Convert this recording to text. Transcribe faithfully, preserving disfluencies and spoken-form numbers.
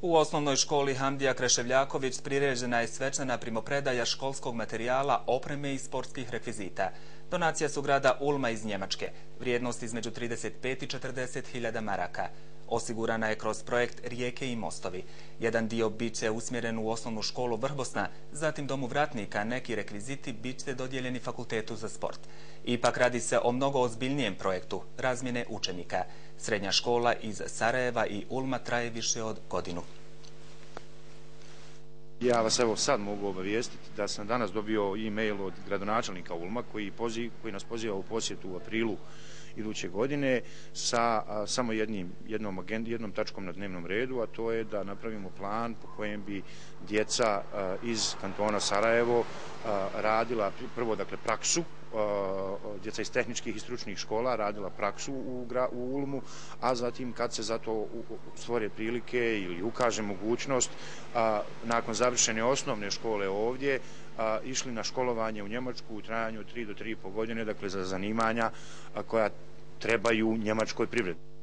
U osnovnoj školi Hamdija Kreševljaković priređena je svečana primopredaja školskog materijala, opreme i sportskih rekvizita. Donacija su grada Ulma iz Njemačke, vrijednost između trideset pet i četrdeset hiljada maraka. Osigurana je kroz projekt Rijeke i mostovi. Jedan dio bit će usmjeren u osnovnu školu Vrbosna, zatim domu vratnika, neki rekviziti bit će dodijeljeni fakultetu za sport. Ipak radi se o mnogo ozbiljnijem projektu, razmjene učenika. Srednja škola iz Sarajeva i Ulma traje više od godinu. Ja vas evo sad mogu obavijestiti da sam danas dobio e-mail od gradonačelnika Ulma koji, poziv, koji nas poziva u posjetu u aprilu iduće godine sa a, samo jednim, jednom, agend, jednom tačkom na dnevnom redu, a to je da napravimo plan po kojem bi djeca a, iz kantona Sarajevo a, radila prvo dakle praksu, a, djeca iz tehničkih i stručnih škola radila praksu u, u Ulmu, a zatim kad se za to stvore prilike ili ukaže mogućnost, a, nakon završene osnovne škole ovdje, a, išli na školovanje u Njemačku u trajanju od tri do tri i po godine, dakle za zanimanja a, koja trebaju njemačkoj privredi.